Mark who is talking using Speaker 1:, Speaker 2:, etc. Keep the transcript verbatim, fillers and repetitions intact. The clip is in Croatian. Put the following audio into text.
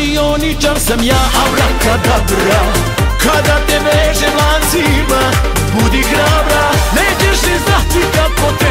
Speaker 1: mađioničar sam ja, abrakadabra. Kada te vežem lancima, budi hrabra, nećeš ni znati kad potrebno